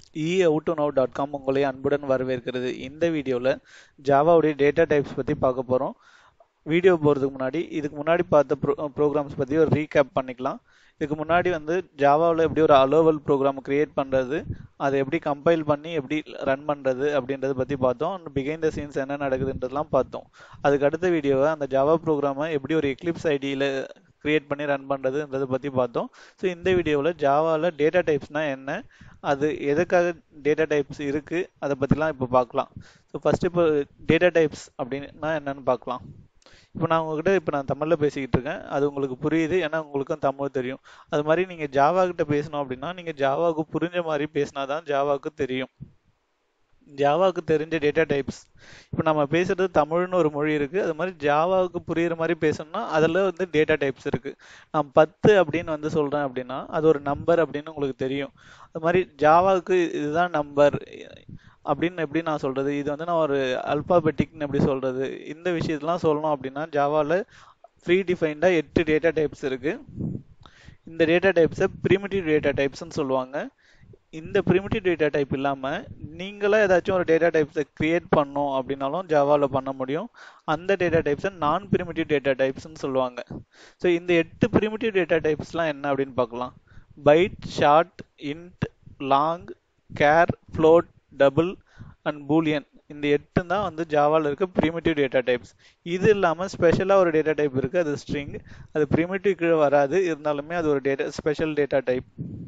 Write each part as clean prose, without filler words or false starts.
eoutonow.com உங்களை அன்புடன் வரவேற்கிறது. இந்த வீடியோவில் ஜாவாவுடைய டேட்டா டைப்ஸ் பற்றி பார்க்க போகிறோம். வீடியோ போகிறதுக்கு முன்னாடி இதுக்கு முன்னாடி பார்த்த ப்ரோக்ராம்ஸ் பற்றி ஒரு ரீகேப் பண்ணிக்கலாம். இதுக்கு முன்னாடி ஜாவாவில் எப்படி ஒரு அலோவல் ப்ரோக்ராம் கிரியேட் பண்ணுறது, அதை எப்படி கம்பைல் பண்ணி எப்படி ரன் பண்ணுறது அப்படின்றத பற்றி பார்த்தோம். பிஹைண்ட் த சீன்ஸ் என்ன நடக்குதுன்றதெல்லாம் பார்த்தோம். அதுக்கு அடுத்த வீடியோவை அந்த ஜாவா ப்ரோக்ராமை எப்படி ஒரு எக்லிப்ஸ் ஐடியில் கிரியேட் பண்ணி ரன் பண்ணுறதுன்றதை பற்றி பார்த்தோம். ஸோ இந்த வீடியோவில் ஜாவாவில் டேட்டா டைப்ஸ்னால் என்ன, அது எதுக்காக டேட்டா டைப்ஸ் இருக்குது, அதை பற்றிலாம் இப்போ பார்க்கலாம். ஸோ ஃபஸ்ட்டு இப்போ டேட்டா டைப்ஸ் அப்படின்னா என்னன்னு பார்க்கலாம். இப்போ நான் உங்ககிட்ட நான் தமிழில் பேசிக்கிட்டு இருக்கேன், அது உங்களுக்கு புரியுது, ஏன்னா உங்களுக்கும் தமிழ் தெரியும். அது மாதிரி நீங்கள் ஜாவா கிட்ட பேசணும் அப்படின்னா நீங்கள் ஜாவாவுக்கு புரிஞ்ச மாதிரி பேசினா தான் ஜாவாவுக்கு தெரியும். ஜாவாவுக்கு தெரிஞ்ச டேட்டா டைப்ஸ், இப்போ நம்ம பேசுறது தமிழ்னு ஒரு மொழி இருக்குது, அது மாதிரி ஜாவாவுக்கு புரிகிற மாதிரி பேசணும்னா அதில் டேட்டா டைப்ஸ் இருக்குது. நான் 10 அப்படின்னு சொல்கிறேன் அப்படின்னா அது ஒரு நம்பர் அப்படின்னு உங்களுக்கு தெரியும். அது மாதிரி ஜாவாவுக்கு இதுதான் நம்பர் அப்படின்னு எப்படி நான் சொல்கிறது, இது நான் ஒரு அல்பாபெட்டிக்னு எப்படி சொல்கிறது, இந்த விஷயத்தெலாம் சொல்லணும் அப்படின்னா ஜாவாவில் ப்ரீ டிஃபைன்டாக 8 டேட்டா டைப்ஸ் இருக்குது. இந்த டேட்டா டைப்ஸை ப்ரிமிட்டிவ் டேட்டா டைப்ஸ்ன்னு சொல்லுவாங்க. இந்த ப்ரிமிட்டிவ் டேட்டா டைப் இல்லாமல் நீங்களாக ஏதாச்சும் ஒரு டேட்டா டைப்ஸை கிரியேட் பண்ணோம் அப்படின்னாலும் ஜாவாவில் பண்ண முடியும். அந்த டேட்டா டைப்ஸை நான் ப்ரிமிட்டிவ் டேட்டா டைப்ஸ்ன்னு சொல்லுவாங்க. ஸோ இந்த 8 ப்ரிமிட்டிவ் டேட்டா டைப்ஸ்லாம் என்ன அப்படின்னு பார்க்கலாம். Byte, short, int, long, char, float, double and boolean. இந்த 8 தான் ஜாவாவில் இருக்க ப்ரிமிட்டிவ் டேட்டா டைப்ஸ். இது இல்லாமல் ஸ்பெஷலாக ஒரு டேட்டா டைப் இருக்குது, அது ஸ்ட்ரிங். அது ப்ரிமிட்டிவ் கீழே வராது, இருந்தாலுமே அது ஒரு ஸ்பெஷல் டேட்டா டைப்.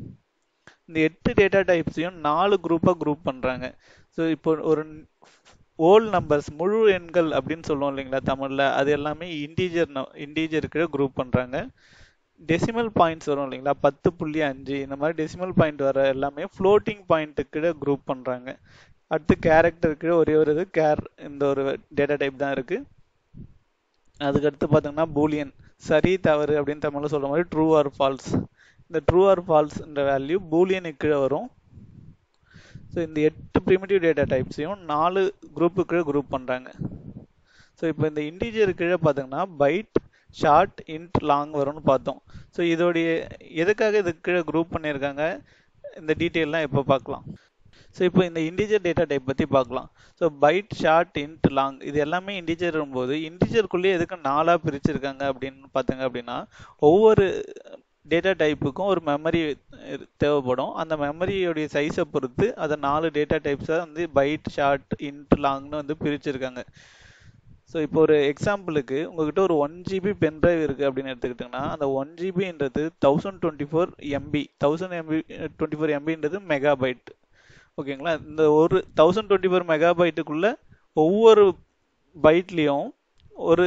இந்த 8 டேட்டா டைப்ஸையும் 4 குரூப்பாக குரூப் பண்ணுறாங்க. ஸோ இப்போ ஒரு ஓல் நம்பர்ஸ், முழு எண்கள் அப்படின்னு சொல்லுவோம் இல்லைங்களா தமிழில், அது எல்லாமே இன்டீஜருக்கு குரூப் பண்ணுறாங்க. டெசிமல் பாயிண்ட்ஸ் வரும் இல்லைங்களா, 10.5 இந்த மாதிரி டெசிமல் பாயிண்ட் வர எல்லாமே ஃப்ளோட்டிங் பாயிண்ட்டுக்கு குரூப் பண்ணுறாங்க. அடுத்து கேரக்டருக்கு ஒரே ஒரு இது கேர், இந்த ஒரு டேட்டா டைப் தான் இருக்குது. அதுக்கடுத்து பார்த்தீங்கன்னா பூலியன், சரி தவறு அப்படின்னு தமிழில் சொல்கிற மாதிரி ட்ரூ ஆர் ஃபால்ஸ். இந்த ட்ரூ ஆர் ஃபால்ஸ்ன்ற வேல்யூ பூலியனுக்கு கீழே வரும். ஸோ இந்த 8 ப்ரிமிட்டிவ் டேட்டா டைப்ஸையும் 4 குரூப்புக்கு குரூப் பண்ணுறாங்க. ஸோ இப்போ இந்த இன்டீஜர் கீழே பார்த்தீங்கன்னா பைட், ஷார்ட், இன்ட், லாங் வரும்னு பார்த்தோம். ஸோ இதோடைய எதுக்காக இதுக்கு கீழே குரூப் பண்ணியிருக்காங்க, இந்த டீட்டெயிலாம் இப்போ பார்க்கலாம். ஸோ இப்போ இந்த இன்டீஜர் டேட்டா டைப் பற்றி பார்க்கலாம். So byte, short, int, long இது எல்லாமே இன்டீஜர் இருக்கும்போது இன்டீஜருக்குள்ளேயே எதுக்கு 4ஆக பிரிச்சிருக்காங்க அப்படின்னு பார்த்தீங்க அப்படின்னா, ஒவ்வொரு டேட்டா டைப்புக்கும் ஒரு மெமரி தேவைப்படும். அந்த மெமரியோடைய சைஸை பொறுத்து அதை 4 டேட்டா டைப்ஸாக பைட், ஷார்ட், இன்ட், லாங்னு பிரிச்சிருக்காங்க. ஸோ இப்போ ஒரு எக்ஸாம்பிளுக்கு உங்ககிட்ட ஒரு 1 GB பென்ட்ரைவ் இருக்குது அப்படின்னு எடுத்துக்கிட்டிங்கன்னா, அந்த 1 GBன்றது 1024 MB, 1024 MBன்றது மெகாபைட். ஓகேங்களா, இந்த ஒரு 1024 மெகாபைட்டுக்குள்ள ஒவ்வொரு பைட்லேயும் ஒரு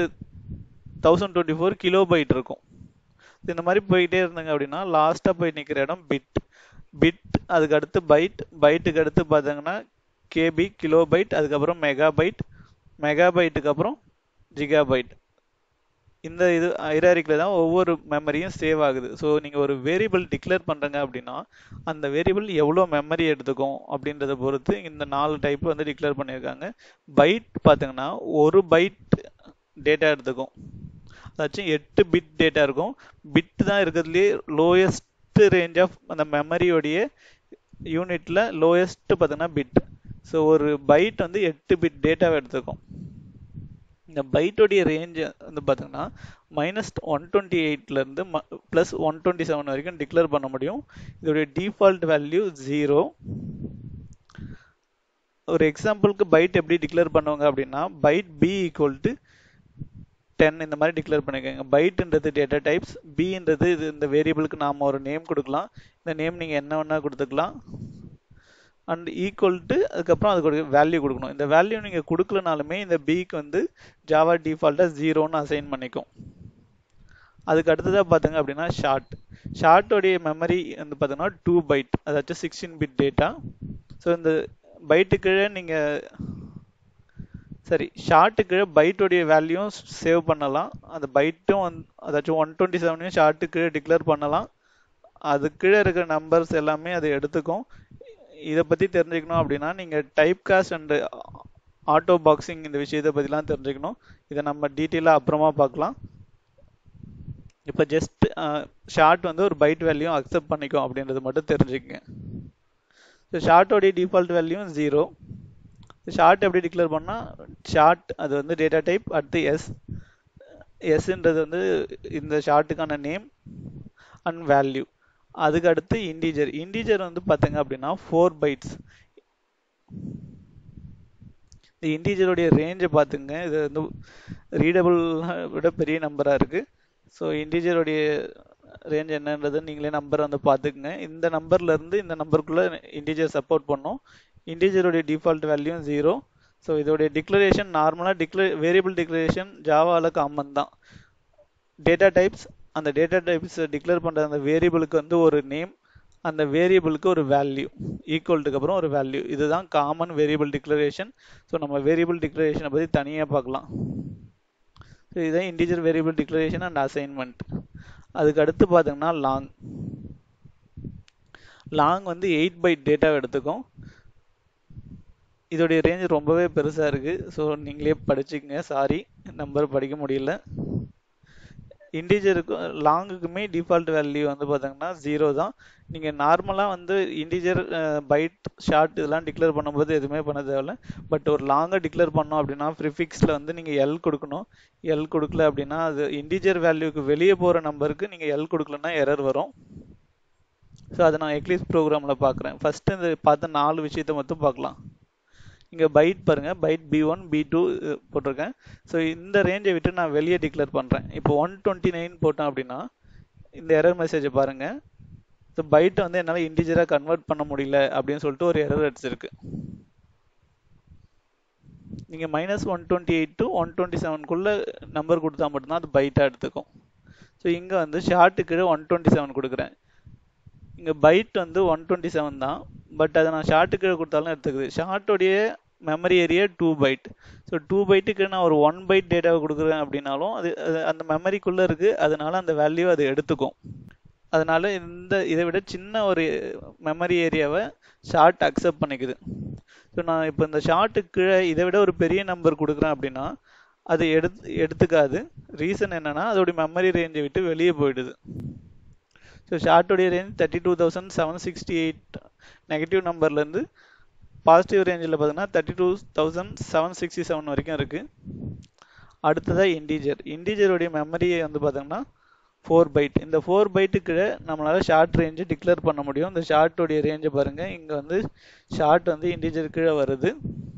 1024 கிலோபைட் இருக்கும். இந்த மாதிரி போயிட்டே இருந்தாங்க அப்படின்னா லாஸ்ட்டாக போய் நிற்கிற இடம் பிட், அதுக்கு அடுத்து பைட்டுக்கு அடுத்து பார்த்தீங்கன்னா கேபி, கிலோபைட், அதுக்கப்புறம் மெகாபைட்டுக்கு அப்புறம் ஜிகாபைட். இந்த இது ஹைரார்க்கியில் தான் ஒவ்வொரு மெமரியும் சேவ் ஆகுது. ஸோ நீங்கள் ஒரு வேரியபிள் டிக்ளேர் பண்ணுறங்க அப்படின்னா அந்த வேரியபிள் எவ்வளோ மெமரி எடுத்துக்கும் அப்படின்றத பொறுத்து இந்த 4 டைப் டிக்ளேர் பண்ணியிருக்காங்க. பைட் பார்த்தீங்கன்னா ஒரு பைட் டேட்டா எடுத்துக்கும், அதாச்சும் 8 பிட் டேட்டா இருக்கும். பிட் தான் இருக்கிறதுலே லோயஸ்ட் ரேஞ்ச் ஆஃப் அந்த மெமரியோடைய யூனிட்ல லோயஸ்ட் பார்த்தீங்கன்னா பிட். ஸோ ஒரு பைட் 8 பிட் டேட்டாவை எடுத்துக்கும். இந்த பைட்டோடைய ரேஞ்ச் பார்த்தீங்கன்னா -128லேருந்து +127 வரைக்கும் டிக்ளேர் பண்ண முடியும். இதோடைய டிஃபால்ட் வேல்யூ 0. ஒரு எக்ஸாம்பிளுக்கு பைட் எப்படி டிக்ளேர் பண்ணுவாங்க அப்படின்னா பைட் b = 10 இந்த மாதிரி டிக்ளேர் பண்ணிக்கோங்க. பைட்ன்றது டேட்டா டைப்ஸ், பின்றது இது இந்த வேரியபிளுக்கு நாம் ஒரு நேம் கொடுக்கலாம். இந்த நேம் நீங்கள் என்ன வேணா கொடுத்துக்கலாம். அண்ட் ஈக்குவல் அதுக்கப்புறம் அதுக்கு வேல்யூ கொடுக்கணும். இந்த வேல்யூ நீங்கள் கொடுக்கலனாலுமே இந்த பிக்கு ஜாவா டிஃபால்ட்டாக 0ன்னு அசைன் பண்ணிக்கும். அதுக்கு அடுத்ததாக பார்த்தீங்க அப்படின்னா ஷார்ட்டோடைய மெமரி பார்த்தீங்கன்னா 2 பைட், அதாச்சும் 16 பிட் டேட்டா. ஸோ இந்த பைட்டுக்கு நீங்கள் ஷார்ட்டுக்கு பைட்டோடைய வேல்யூவும் சேவ் பண்ணலாம். அந்த பைட்டும் அதாச்சும் 127 ஷார்ட்டுக்கு டிக்ளேர் பண்ணலாம். அது கீழே இருக்கிற நம்பர்ஸ் எல்லாமே அது எடுத்துக்கும். இதை பற்றி தெரிஞ்சுக்கணும் அப்படின்னா நீங்கள் type cast and auto boxing இந்த விஷயத்தை பற்றிலாம் தெரிஞ்சுக்கணும். இதை நம்ம டீட்டெயிலாக அப்புறமா பார்க்கலாம். இப்போ ஜஸ்ட் ஷார்ட் ஒரு பைட் வேல்யூ அக்செப்ட் பண்ணிக்கும் அப்படின்றது மட்டும் தெரிஞ்சுக்கங்க. ஸோ ஷார்ட்டோடைய டிஃபால்ட் வேல்யூ 0. ஷார்ட் எப்படி டிக்ளேர் பண்ணால் ஷார்ட் அது வந்து டேட்டா டைப் அடுத்து எஸ்ன்றது வந்து இந்த ஷார்ட்டுக்கான நேம் அண்ட் வேல்யூ. அதுக்கு அடுத்து இண்டீஜர் வந்து பார்த்தீங்க அப்படின்னா 4 bytes. இந்த இண்டீஜருடைய ரேஞ்சை பார்த்துங்க, இது வந்து ரீடபிள் விட பெரிய நம்பராக இருக்குது. ஸோ இண்டீஜருடைய ரேஞ்ச் என்னன்றது நீங்களே நம்பர் வந்து பார்த்துக்குங்க. இந்த நம்பர்லேருந்து இந்த நம்பருக்குள்ளே இண்டீஜர் சப்போர்ட் பண்ணோம். இண்டீஜருடைய டிஃபால்ட் வேல்யூ 0. ஸோ இதோடைய டிக்ளரேஷன் நார்மலாக வேரியபிள் டிக்ளரேஷன் ஜாவாவில் காமன் தான். டேட்டா டைப்ஸ், அந்த டேட்டா டைப்ஸ் டிக்ளேர் பண்ணுற அந்த வேரியபிளுக்கு வந்து ஒரு நேம், அந்த வேரியபிளுக்கு ஒரு வேல்யூ, ஈக்குவல்ட்டுக்கு அப்புறம் ஒரு வேல்யூ. இதுதான் காமன் வேரியபிள் டிக்ளரேஷன். ஸோ நம்ம வேரியபிள் டிக்ளரேஷனை பற்றி தனியாக பார்க்கலாம். ஸோ இதுதான் integer variable declaration and assignment. அதுக்கு அடுத்து பார்த்தீங்கன்னா லாங் வந்து 8 byte டேட்டாவை எடுத்துக்கும். இதோடைய ரேஞ்ச் ரொம்பவே பெருசாக இருக்குது. ஸோ நீங்களே படிச்சுக்கங்க. சாரி, நம்பர் படிக்க முடியல. இண்டீஜருக்கு லாங்குக்குமே டிஃபால்ட் வேல்யூ வந்து பார்த்தீங்கன்னா 0 தான். நீங்கள் நார்மலாக வந்து இண்டீஜர் பைட் ஷார்ட் இதெல்லாம் டிக்ளேர் பண்ணும்போது எதுவுமே பண்ண தேவையில்ல. பட் ஒரு லாங்கை டிக்ளேர் பண்ணோம் அப்படின்னா ப்ரிஃபிக்ஸில் வந்து நீங்கள் எல் கொடுக்கணும். எல் கொடுக்கல அப்படின்னா அது இண்டீஜர் வேல்யூக்கு வெளியே போகிற நம்பருக்கு நீங்கள் எல் கொடுக்கலன்னா எரர் வரும். ஸோ அதை நான் எக்லிப்ஸ் ப்ரோக்ராமில் பார்க்குறேன். ஃபஸ்ட்டு இந்த பார்த்த 4 விஷயத்தை மட்டும் பார்க்கலாம். இங்கே பைட் பாருங்கள், பைட் B1 B2 போட்டிருக்கேன். ஸோ இந்த ரேஞ்சை விட்டு நான் வெளியே டிக்ளேர் பண்ணுறேன். இப்போ 129 போட்டேன் அப்படின்னா இந்த எரர் மெசேஜை பாருங்கள். ஸோ பைட்டை வந்து என்னால் இண்டீஜராக கன்வெர்ட் பண்ண முடியல அப்படின்னு சொல்லிட்டு ஒரு எரர் அடிச்சிருக்கு. நீங்கள் -128 to 127 நம்பர் கொடுத்தா மட்டும்தான் அது பைட்டாக எடுத்துக்கும். ஸோ இங்கே வந்து ஷார்ட்டுக்கு 127 கொடுக்குறேன். இங்கே பைட் வந்து 127 தான், பட் அதை நான் ஷார்ட்டுக்கு கொடுத்தாலும் எடுத்துக்குது. ஷார்ட்டோடைய மெமரி ஏரியா 2 byte. ஸோ 2 byteக்கு நான் ஒரு 1 byte டேட்டாவை கொடுக்குறேன் அப்படின்னாலும் அது அந்த மெமரிக்குள்ளே இருக்குது. அதனால அந்த வேல்யூ அது எடுத்துக்கும். அதனால இதை விட சின்ன ஒரு மெமரி ஏரியாவை ஷார்ட் அக்செப்ட் பண்ணிக்குது. ஸோ நான் இப்போ இந்த ஷார்ட்டுக்கு இதை விட ஒரு பெரிய நம்பர் கொடுக்குறேன் அப்படின்னா அது எடுத்துக்காது. ரீசன் என்னன்னா அதோடைய மெமரி ரேஞ்சை விட்டு வெளியே போயிடுது. ஸோ ஷார்ட்டோடைய ரேஞ்ச் 32,768 நெகட்டிவ் நம்பர்லேருந்து பாசிட்டிவ் ரேஞ்சில் பார்த்தீங்கன்னா 32,767 வரைக்கும் இருக்குது. அடுத்ததாக இண்டீஜருடைய மெமரியை வந்து பார்த்தீங்கன்னா 4 byte. இந்த 4 byteக்கு நம்மளால் ஷார்ட் ரேஞ்சு டிக்ளேர் பண்ண முடியும். இந்த ஷார்ட்டோடைய ரேஞ்சை பாருங்கள். இங்கே வந்து ஷார்ட் வந்து இண்டீஜர் கீழே வருது.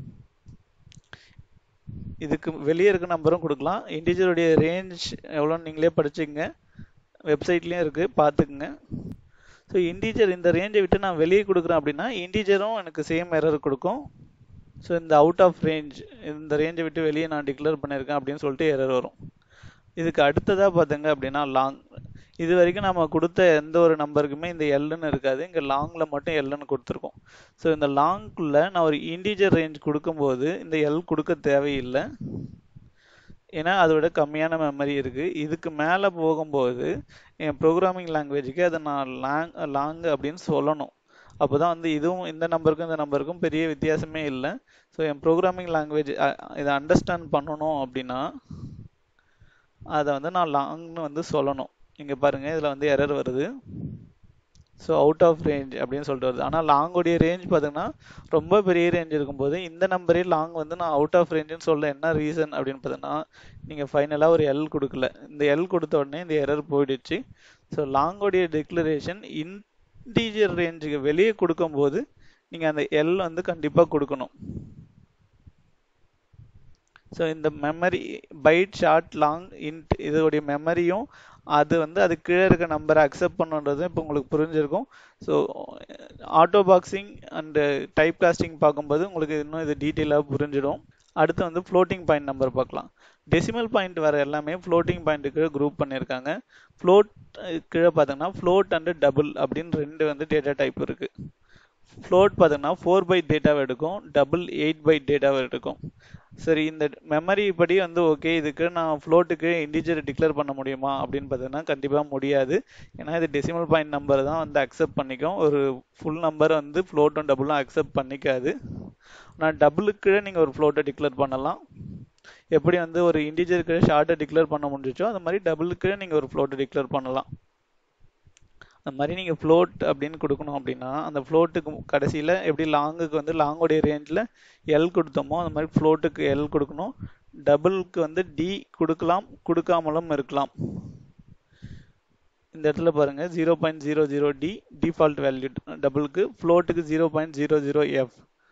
இதுக்கு வெளியே இருக்க நம்பரும் கொடுக்கலாம். இண்டீஜருடைய ரேஞ்ச் எவ்வளோன்னு நீங்களே படிச்சுக்கங்க, வெப்சைட்லேயும் இருக்குது, பார்த்துக்குங்க. ஸோ இண்டீஜர் இந்த ரேஞ்சை விட்டு நான் வெளியே கொடுக்குறேன் அப்படின்னா இண்டீஜரும் எனக்கு சேம் எரர் கொடுக்கும். ஸோ இந்த அவுட் ஆஃப் ரேஞ்ச், இந்த ரேஞ்சை விட்டு வெளியே நான் டிக்ளேர் பண்ணியிருக்கேன் அப்படின்னு சொல்லிட்டு எரர் வரும். இதுக்கு அடுத்ததாக பார்த்துங்க அப்படின்னா லாங். இது வரைக்கும் நம்ம கொடுத்த எந்த ஒரு நம்பருக்குமே இந்த எல்லுன்னு இருக்காது. இங்கே லாங்கில் மட்டும் எல்லுன்னு கொடுத்துருக்கோம். ஸோ இந்த லாங்குக்குள்ளே நான் ஒரு இண்டீஜர் ரேஞ்ச் கொடுக்கும்போது இந்த எல் கொடுக்க தேவையில்லை, ஏன்னா அதோட கம்மியான மெமரி இருக்குது. இதுக்கு மேலே போகும்போது என் ப்ரோக்ராமிங் லாங்குவேஜுக்கு அதை நான் லாங் அப்படின்னு சொல்லணும். அப்போ தான் வந்து இதுவும் இந்த நம்பருக்கும் பெரிய வித்தியாசமே இல்லை. ஸோ என் ப்ரோக்ராமிங் லாங்குவேஜ் இதை அண்டர்ஸ்டாண்ட் பண்ணணும் அப்படின்னா அதை வந்து நான் லாங்னு வந்து சொல்லணும். இங்கே பாருங்கள், இதில் வந்து எரர் வருது. ஸோ அவுட் ஆஃப் ரேஞ்ச் அப்படின்னு சொல்லிட்டு வருது. ஆனால் லாங்கோடைய ரேஞ்ச் பார்த்தீங்கன்னா ரொம்ப பெரிய ரேஞ்ச் இருக்கும்போது இந்த நம்பரே லாங் வந்து நான் அவுட் ஆஃப் ரேஞ்சுன்னு சொல்ல என்ன ரீசன் அப்படின்னு பார்த்தீங்கன்னா நீங்கள் ஃபைனலாக ஒரு எல் கொடுக்கல. இந்த எல் கொடுத்த உடனே இந்த எரர் போயிடுச்சு. ஸோ லாங்கோடைய டிக்ளரேஷன் இன்டீஜர் ரேஞ்சுக்கு வெளியே கொடுக்கும்போது நீங்கள் அந்த எல் வந்து கண்டிப்பாக கொடுக்கணும். ஸோ இந்த memory byte short long int இதோடைய மெமரியும் அது வந்து அது கீழே இருக்க நம்பரை அக்செப்ட் பண்ணுன்றது இப்போ உங்களுக்கு புரிஞ்சிருக்கும். So auto boxing and type casting பார்க்கும்போது உங்களுக்கு இன்னும் இது டீட்டெயிலாக புரிஞ்சிடும். அடுத்து வந்து ஃப்ளோட்டிங் பாயிண்ட் நம்பர் பார்க்கலாம். டெசிமல் பாயிண்ட் வர எல்லாமே ஃப்ளோட்டிங் பாயிண்ட்டுக்கு குரூப் பண்ணியிருக்காங்க. ஃப்ளோட் கீழே பார்த்தீங்கன்னா ஃப்ளோட் அண்டு டபுள் அப்படின்னு 2 வந்து டேட்டா டைப் இருக்குது. ஃப்ளோட் பார்த்தீங்கன்னா 4 byte டேட்டாவை எடுக்கும், டபுள் 8 byte டேட்டாவை எடுக்கும். சரி, இந்த மெமரி படி வந்து ஓகே, இதுக்கு நான் ஃப்ளோட்டுக்கு இண்டீஜர் டிக்ளேர் பண்ண முடியுமா அப்படின்னு பார்த்தீங்கன்னா கண்டிப்பாக முடியாது. ஏன்னா இது டெசிமல் பாயிண்ட் நம்பர் தான் வந்து அக்செப்ட் பண்ணிக்கும். ஒரு ஃபுல் நம்பர் வந்து ஃப்ளோட்டும் டபுளும் அக்செப்ட் பண்ணிக்காது. ஆனால் டபுளுக்கு நீங்கள் ஒரு ஃப்ளோட்டை டிக்ளேர் பண்ணலாம். எப்படி வந்து ஒரு இண்டீஜருக்கு ஷார்ட்டை டிக்ளேர் பண்ண முடிஞ்சிச்சோ அது மாதிரி டபுளுக்கு நீங்கள் ஒரு ஃப்ளோட்டை டிக்ளேர் பண்ணலாம். அந்த மாதிரி நீங்கள் ஃப்ளோட் அப்படின்னு கொடுக்கணும் அப்படின்னா அந்த ஃப்ளோட்டுக்கு கடைசியில் எப்படி லாங்குக்கு வந்து லாங்கோடைய ரேஞ்சில் எல் கொடுத்தோமோ அந்த மாதிரி ஃப்ளோட்டுக்கு எல் கொடுக்கணும். டபுளுக்கு வந்து டி கொடுக்கலாம், கொடுக்காமலும் இருக்கலாம். இந்த இடத்துல பாருங்க 0.00d டிஃபால்ட் வேல்யூ டபுளுக்கு, ஃப்ளோட்டுக்கு 0.00f.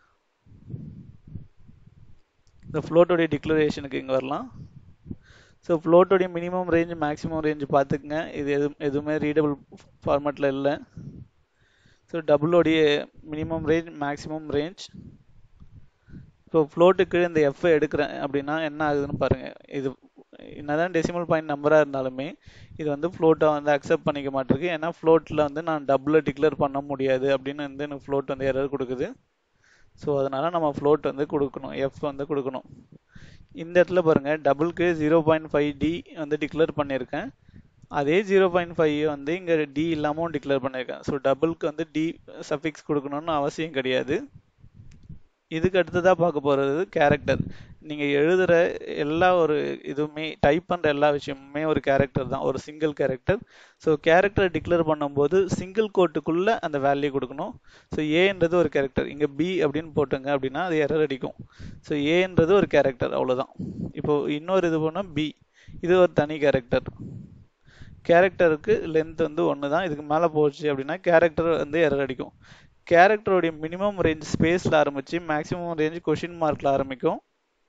இந்த ஃப்ளோட்டோடைய டிக்ளரேஷனுக்கு இங்கே வரலாம். ஸோ ஃப்ளோட்டோடைய மினிமம் ரேஞ்ச் மேக்ஸிமம் ரேஞ்ச் பார்த்துக்குங்க. இது எதுவுமே ரீடபிள் ஃபார்மேட்டில் இல்லை. ஸோ டபுளோடைய மினிமம் ரேஞ்ச் மேக்ஸிமம் ரேஞ்ச். இப்போ ஃப்ளோட்டுக்கு இந்த எஃப் எடுக்கிறேன் அப்படின்னா என்ன ஆகுதுன்னு பாருங்கள். இது என்னதான் டெசிமல் பாயிண்ட் நம்பராக இருந்தாலுமே இது வந்து ஃப்ளோட்டை வந்து அக்செப்ட் பண்ணிக்க மாட்டிருக்கு. ஏன்னா ஃப்ளோட்டில் வந்து நான் டபுளை டிக்ளேர் பண்ண முடியாது அப்படின்னு வந்து எனக்கு ஃப்ளோட் வந்து எரர் கொடுக்குது. ஸோ அதனால் நம்ம ஃப்ளோட் வந்து கொடுக்கணும், எஃப் வந்து கொடுக்கணும். இந்த இடத்துல பாருங்கள் டபுளுக்கு 0.5d வந்து டிக்ளேர் பண்ணியிருக்கேன். அதே 0.5 வந்து இங்கே டி இல்லாமல் டிக்ளேர் பண்ணியிருக்கேன். ஸோ டபுளுக்கு வந்து டி சஃபிக்ஸ் கொடுக்கணும்னு அவசியம் கிடையாது. இதுக்கு அடுத்ததாக பார்க்க போகிறது கேரக்டர். நீங்கள் எழுதுகிற எல்லா ஒரு இதுவுமே டைப் பண்ணுற எல்லா விஷயமுமே ஒரு கேரக்டர் தான், ஒரு சிங்கிள் கேரக்டர். ஸோ கேரக்டரை டிக்ளேர் பண்ணும்போது சிங்கிள் கோட்டுக்குள்ளே அந்த வேல்யூ கொடுக்கணும். ஸோ ஏன்றது ஒரு கேரக்டர், இங்கே பி அப்படின்னு போட்டுங்க அப்படின்னா அது எரர் அடிக்கும். ஸோ ஏன்றது ஒரு கேரக்டர், அவ்வளோதான். இப்போது இன்னொரு இது போனால் பி, இது ஒரு தனி கேரக்டர். கேரக்டருக்கு லென்த் வந்து ஒன்று தான். இதுக்கு மேலே போச்சு அப்படின்னா கேரக்டர் வந்து எரர் அடிக்கும். கேரக்டருடைய மினிமம் ரேஞ்ச் ஸ்பேஸில் ஆரம்பித்து மேக்ஸிமம் ரேஞ்ச் கொஷின் மார்க்கில் ஆரம்பிக்கும்.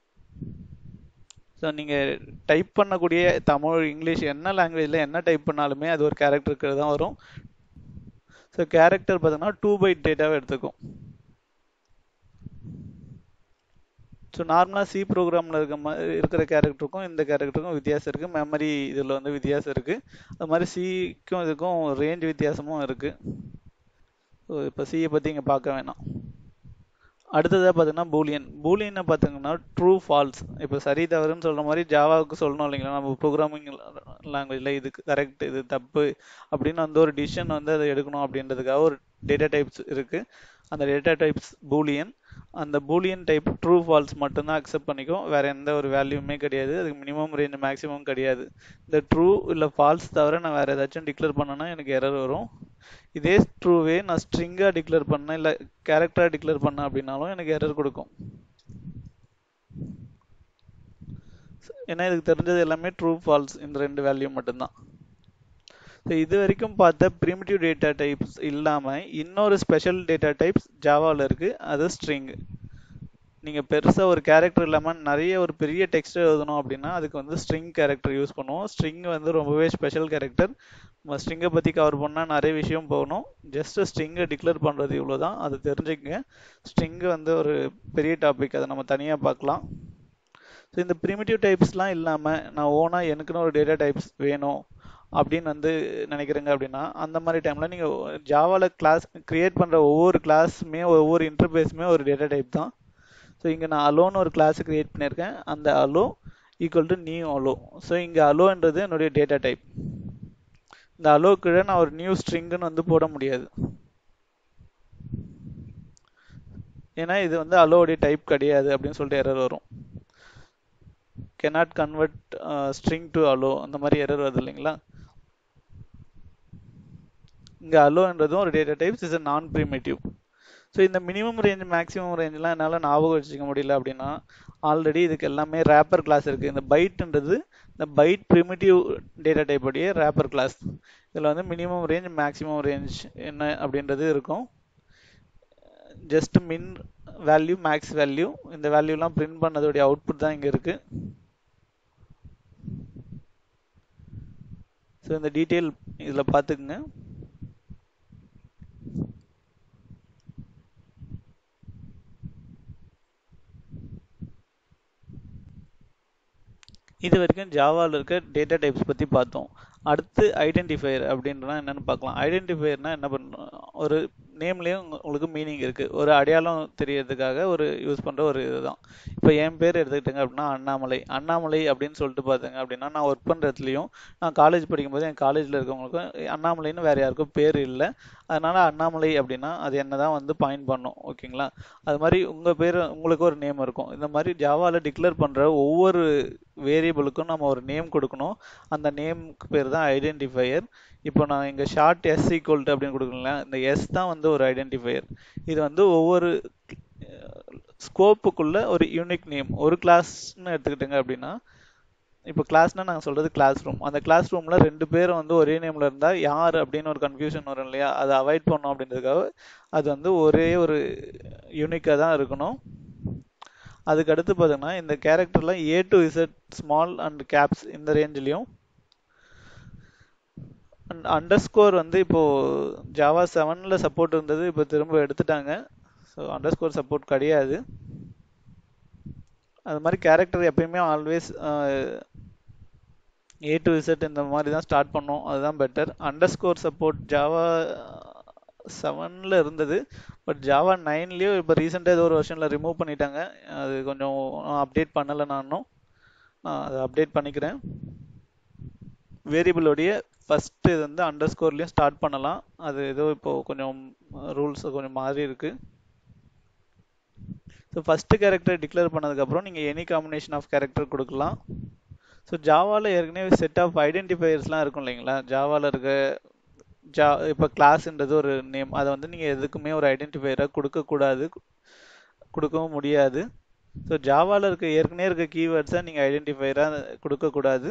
ஸோ நீங்கள் டைப் பண்ணக்கூடிய தமிழ், இங்கிலீஷ் என்ன லாங்குவேஜில் என்ன டைப் பண்ணாலுமே அது ஒரு கேரக்டருக்கு தான் வரும். ஸோ கேரக்டர் பார்த்தீங்கன்னா 2 பைட் டேட்டாவை எடுத்துக்கும். ஸோ நார்மலாக சி ப்ரோக்ராமில் இருக்கிற கேரக்டருக்கும் இந்த கேரக்டருக்கும் வித்தியாசம் இருக்குது. மெமரி இதில் வந்து வித்தியாசம் இருக்குது. அது மாதிரி சிக்கும் இதுக்கும் ரேஞ்ச் வித்தியாசமும் இருக்குது. ஸோ இப்போ சியை பற்றி இங்கே பார்க்க வேணாம். அடுத்ததாக பார்த்தீங்கன்னா பூலியனை பார்த்தீங்கன்னா ட்ரூ ஃபால்ஸ். இப்போ சரி தவறுன்னு சொல்கிற மாதிரி ஜாவாவுக்கு சொல்லணும் இல்லைங்களா, நம்ம ப்ரோக்ராமிங் லாங்குவேஜில் இதுக்கு கரெக்ட் இது தப்பு அப்படின்னு வந்து ஒரு டிசிஷன் வந்து அதை எடுக்கணும் அப்படின்றதுக்காக ஒரு டேட்டா டைப்ஸ் இருக்குது. அந்த டேட்டா டைப்ஸ் பூலியன். அந்த பூலியன் டைப் ட்ரூ ஃபால்ஸ் மட்டும்தான் அக்செப்ட் பண்ணிக்கும், வேறு எந்த ஒரு வேல்யூமே கிடையாது. அதுக்கு மினிமம் ரேஞ்ச் மேக்ஸிமம் கிடையாது. இந்த ட்ரூ இல்லை ஃபால்ஸ் தவிர நான் வேறு ஏதாச்சும் டிக்ளேர் பண்ணேன்னா எனக்கு எரர் வரும். இதே ட்ரூவே நான் ஸ்ட்ரிங்காக டிக்ளேர் பண்ணேன் இல்லை கேரக்டராக டிக்ளேர் பண்ணேன் அப்படின்னாலும் எனக்கு எரர் கொடுக்கும். ஏன்னா இதுக்கு தெரிஞ்சது எல்லாமே ட்ரூ ஃபால்ஸ், இந்த ரெண்டு வேல்யூ மட்டும்தான். ஸோ இது வரைக்கும் பார்த்த ப்ரிமிட்டிவ் டேட்டா டைப்ஸ் இல்லாமல் இன்னொரு ஸ்பெஷல் டேட்டா டைப்ஸ் ஜாவாவில் இருக்குது, அது ஸ்ட்ரிங். நீங்கள் பெருசாக ஒரு கேரக்டர் இல்லாமல் நிறைய ஒரு பெரிய டெக்ஸ்ட் எழுதணும் அப்படின்னா அதுக்கு வந்து ஸ்ட்ரிங் கேரக்டர் யூஸ் பண்ணுவோம். ஸ்ட்ரிங் வந்து ரொம்பவே ஸ்பெஷல் கேரக்டர். நம்ம ஸ்ட்ரிங்கை பற்றி கவர் பண்ணால் நிறைய விஷயம் போகணும். ஜஸ்ட் ஸ்ட்ரிங்கை டிக்ளேர் பண்ணுறது இவ்வளோ தான், அது தெரிஞ்சுக்கங்க. ஸ்ட்ரிங்கு வந்து ஒரு பெரிய டாபிக், அதை நம்ம தனியாக பார்க்கலாம். ஸோ இந்த ப்ரிமிட்டிவ் டைப்ஸ்லாம் இல்லாமல் நான் ஓனாக எனக்குன்னு ஒரு டேட்டா டைப்ஸ் வேணும் அப்படின்னு வந்து நினைக்கிறேங்க அப்படின்னா அந்த மாதிரி டைமில் நீங்கள் ஜாவாவில் கிளாஸ் க்ரியேட் பண்ணுற ஒவ்வொரு கிளாஸுமே ஒவ்வொரு இன்டர்ஃபேஸுமே ஒரு டேட்டா டைப் தான். ஸோ இங்கே நான் அலோன்னு ஒரு கிளாஸ் க்ரியேட் பண்ணியிருக்கேன். அந்த hello equal to new hello. So இங்கே அலோன்றது என்னுடைய டேட்டா டைப். இந்த அலோ கீழே நான் ஒரு நியூ ஸ்ட்ரிங்குன்னு வந்து போட முடியாது, ஏன்னா இது வந்து அலோவுடைய டைப் கிடையாது அப்படின்னு சொல்லிட்டு எரர் வரும். cannot convert string to allo அந்த மாதிரி எரர் வருது இல்லைங்களா. இங்கே அலோன்றதும் ஒரு data types, is a non primitive. So இந்த மினிமம் ரேஞ்ச் மேக்ஸிமம் ரேஞ்செலாம் என்னால் ஞாபகம் வச்சுக்க முடியல அப்படின்னா ஆல்ரெடி இதுக்கு எல்லாமே ரேப்பர் கிளாஸ் இருக்குது. இந்த பைட்ன்றது இந்த பைட் ப்ரிமிட்டிவ் டேட்டா டைப் உடைய ரேப்பர் கிளாஸ். இதில் வந்து மினிமம் ரேஞ்ச் மேக்ஸிமம் ரேஞ்ச் என்ன அப்படின்றது இருக்கும். ஜஸ்ட் மின் வேல்யூ மேக்ஸ் வேல்யூ, இந்த வேல்யூலாம் பிரிண்ட் பண்ணதோடைய அவுட்புட் தான் இங்கே இருக்குது. ஸோ இந்த டீட்டெயில் இதில் பார்த்துக்குங்க. இது வரைக்கும் ஜாவாவில் இருக்க டேட்டா டைப்ஸ் பற்றி பார்த்தோம். அடுத்து ஐடென்டிஃபையர் அப்படின்றனா என்னென்னு பார்க்கலாம். ஐடென்டிஃபையர்னால் என்ன பண்ணணும், ஒரு நேம்லேயும் உங்களுக்கு மீனிங் இருக்குது. ஒரு அடையாளம் தெரியறதுக்காக ஒரு யூஸ் பண்ணுற ஒரு இதுதான். இப்போ என் பேர் எடுத்துக்கிட்டேங்க அப்படின்னா அண்ணாமலை அப்படின்னு சொல்லிட்டு பார்த்தேங்க அப்படின்னா நான் ஒர்க் பண்ணுற இடத்துலையும் நான் காலேஜ் படிக்கும்போது என் காலேஜில் இருக்கவங்களுக்கும் அண்ணாமலைன்னு வேறு யாருக்கும் பேர் இல்லை. அதனால அண்ணாமலை அப்படின்னா அது என்னதான் வந்து பாயிண்ட் பண்ணும். ஓகேங்களா? அது மாதிரி உங்க பேர் உங்களுக்கு ஒரு நேம் இருக்கும். இந்த மாதிரி ஜாவால டிக்ளேர் பண்ற ஒவ்வொரு வேரியபிளுக்கும் நம்ம ஒரு நேம் கொடுக்கணும். அந்த நேமுக்கு பேர் தான் ஐடென்டிஃபையர். இப்போ நான் இங்க ஷார்ட் எஸ் ஈக்குவல் டு அப்படின்னு கொடுக்கலாம். இந்த எஸ் தான் வந்து ஒரு ஐடென்டிஃபையர். இது வந்து ஒவ்வொரு ஸ்கோப்புக்குள்ள ஒரு யூனிக் நேம். ஒரு கிளாஸ்ன்னு எடுத்துக்கிட்டீங்க அப்படின்னா, இப்போ கிளாஸ்னா நாங்கள் சொல்றது கிளாஸ் ரூம். அந்த கிளாஸ் ரூம்ல 2 பேரும் வந்து ஒரே நேம்ல இருந்தா யார் அப்படின்னு ஒரு கன்ஃபியூஷன் வரும் இல்லையா? அதை அவாய்ட் பண்ணோம் அப்படின்றதுக்காக அது வந்து ஒரே ஒரு யூனிக்கா தான் இருக்கணும். அதுக்கு அடுத்து பார்த்தீங்கன்னா இந்த கேரக்டர்ல A to Z small and caps இந்த ரேஞ்சிலையும், அண்டர்ஸ்கோர் வந்து இப்போ ஜாவா 7ல சப்போர்ட் இருந்தது, இப்போ திரும்ப எடுத்துட்டாங்க. ஸோ அண்டர்ஸ்கோர் சப்போர்ட் கிடையாது. அது மாதிரி கேரக்டர் எப்பயுமே ஆல்வேஸ் A to Z இந்த மாதிரி தான் ஸ்டார்ட் பண்ணோம். அதுதான் பெட்டர். அண்டர்ஸ்கோர் சப்போர்ட் ஜாவா 7ல இருந்தது, பட் ஜாவா 9லயும் இப்போ ரீசெண்டாக ஏதோ ஒரு வெர்ஷனில் ரிமூவ் பண்ணிட்டாங்க. அது கொஞ்சம் அப்டேட் பண்ணலை. நானும் அதை அப்டேட் பண்ணிக்கிறேன். வேரியபிளோடைய ஃபர்ஸ்ட் இது வந்து அண்டர்ஸ்கோர்லையும் ஸ்டார்ட் பண்ணலாம். அது ஏதோ இப்போ கொஞ்சம் ரூல்ஸ் கொஞ்சம் மாறி இருக்கு. ஸோ ஃபர்ஸ்ட் கேரக்டர் டிக்ளேர் பண்ணதுக்கப்புறம் நீங்கள் எனி காம்பினேஷன் ஆஃப் கேரக்டர் கொடுக்கலாம். ஸோ ஜாவாவில் ஏற்கனவே செட் ஆஃப் ஐடென்டிஃபையர்ஸ்லாம் இருக்கும் இல்லைங்களா? ஜாவாவில் இருக்க இப்போ கிளாஸ்ன்றது ஒரு நேம். அதை வந்து நீங்கள் எதுக்குமே ஒரு ஐடென்டிஃபையராக கொடுக்கக்கூடாது, கொடுக்கவும் முடியாது. ஸோ ஜாவாவில் ஏற்கனவே இருக்க கீவேர்ட்ஸை நீங்கள் ஐடென்டிஃபையராக கொடுக்கக்கூடாது.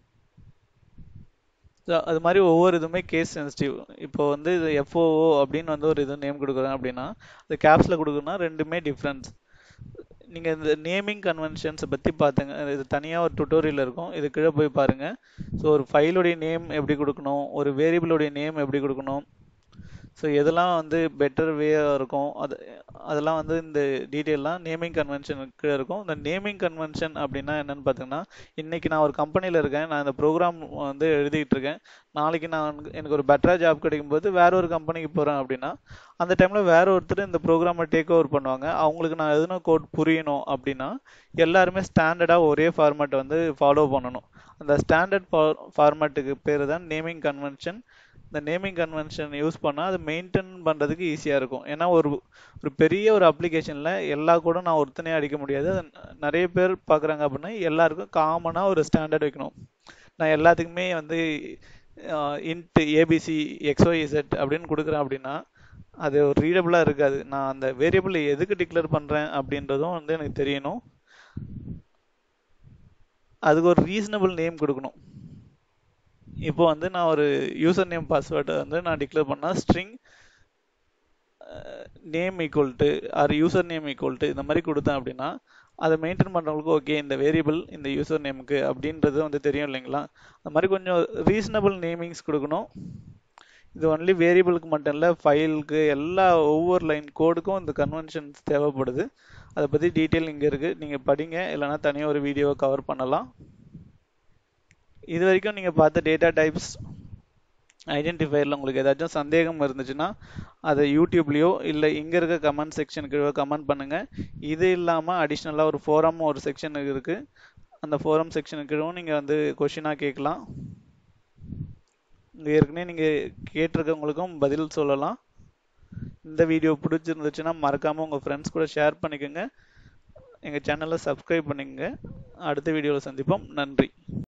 ஸோ அது மாதிரி ஒவ்வொரு இதுவுமே கேஸ் சென்சிட்டிவ். இப்போ வந்து இது FOO அப்படின்னு வந்து ஒரு இது நேம் கொடுக்குறேன் அப்படின்னா, அது கேப்ஸில் கொடுக்குறோன்னா ரெண்டுமே டிஃப்ரென்ஸ். நீங்கள் இந்த நேமிங் கன்வென்ஷன்ஸை பற்றி பார்த்துங்க. இது தனியாக ஒரு டுட்டோரியல் இருக்கும், இது கீழே போய் பாருங்கள். ஸோ ஒரு ஃபைலுடைய நேம் எப்படி கொடுக்கணும், ஒரு வேரியபிளுடைய நேம் எப்படி கொடுக்கணும், ஸோ எதெல்லாம் வந்து பெட்டர் வேயாக இருக்கும், அதெல்லாம் வந்து இந்த டீட்டெயிலாம் நேமிங் கன்வென்ஷனுக்கு இருக்கும். இந்த நேமிங் கன்வென்ஷன் அப்படின்னா என்னன்னு பார்த்தீங்கன்னா, இன்னைக்கு நான் ஒரு கம்பெனியில் இருக்கேன், நான் இந்த ப்ரோக்ராம் வந்து எழுதிட்டு இருக்கேன். நாளைக்கு எனக்கு ஒரு பெட்டராக ஜாப் கிடைக்கும்போது வேற ஒரு கம்பெனிக்கு போகிறேன் அப்படின்னா, அந்த டைமில் வேற ஒருத்தர் இந்த ப்ரோக்ராமை டேக் ஓவர் பண்ணுவாங்க. அவங்களுக்கு நான் எதுனா கோட் புரியணும் அப்படின்னா எல்லாருமே ஸ்டாண்டர்டாக ஒரே ஃபார்மேட் வந்து ஃபாலோ பண்ணணும். அந்த ஸ்டாண்டர்ட் ஃபார்மேட்டுக்கு பேர் தான் நேமிங் கன்வென்ஷன். இந்த நேமிங் கன்வென்ஷன் யூஸ் பண்ணால் அது மெயின்டைன் பண்ணுறதுக்கு ஈஸியாக இருக்கும். ஏன்னா ஒரு பெரிய ஒரு அப்ளிகேஷனில் எல்லா கூட நான் ஒருத்தனே அடிக்க முடியாது. நிறைய பேர் பார்க்குறாங்க அப்படின்னா எல்லாருக்கும் காமனாக ஒரு ஸ்டாண்டர்ட் வைக்கணும். நான் எல்லாத்துக்குமே வந்து இன்ட் ஏபிசி XYZ அப்படின்னு கொடுக்குறேன் அப்படின்னா அது ஒரு ரீடபிளாக இருக்காது. நான் அந்த வேரியபிள் எதுக்கு டிக்ளேர் பண்ணுறேன் அப்படின்றதும் வந்து எனக்கு தெரியணும். அதுக்கு ஒரு ரீசனபிள் நேம் கொடுக்கணும். இப்போ வந்து நான் ஒரு யூசர் நேம் பாஸ்வேர்டை வந்து நான் டிக்ளேர் பண்ணால் string name equal to or user name equal to இந்த மாதிரி கொடுத்தேன் அப்படின்னா அதை மெயின்டைன் பண்ணுறவங்களுக்கு ஓகே இந்த வேரியபிள் இந்த யூசர் நேமுக்கு அப்படின்றது வந்து தெரியும் இல்லைங்களா? அந்த மாதிரி கொஞ்சம் ரீசனபிள் நேமிங்ஸ் கொடுக்கணும். இது ஒன்லி வேரியபிளுக்கு மட்டும் இல்லை, ஃபைலுக்கு எல்லா ஒவ்வொரு லைன் கோடுக்கும் இந்த கன்வென்ஷன்ஸ் தேவைப்படுது. அதை பற்றி டீட்டெயில் இங்கே இருக்குது, நீங்கள் படிங்க. இல்லைனா தனியாக ஒரு வீடியோவை கவர் பண்ணலாம். இது வரைக்கும் நீங்கள் பார்த்த டேட்டா டைப்ஸ் ஐடென்டிஃபையரில் உங்களுக்கு ஏதாச்சும் சந்தேகம் இருந்துச்சுன்னா அதை யூடியூப்லேயோ இல்லை இங்கே இருக்க கமெண்ட் செக்ஷனுக்கு கமெண்ட் பண்ணுங்கள். இது இல்லாமல் அடிஷ்னலாக ஒரு ஃபோரம் ஒரு செக்ஷன் இருக்குது. அந்த ஃபோரம் செக்ஷனுக்கும் நீங்கள் வந்து கொஷினாக கேட்கலாம். இங்கே ஏற்கனவே நீங்கள் கேட்டிருக்கவங்களுக்கும் பதில் சொல்லலாம். இந்த வீடியோ பிடிச்சிருந்துச்சுன்னா மறக்காமல் உங்கள் ஃப்ரெண்ட்ஸ் கூட ஷேர் பண்ணிக்கோங்க. எங்கள் சேனலை சப்ஸ்கிரைப் பண்ணிக்கோங்க. அடுத்த வீடியோவில் சந்திப்போம். நன்றி.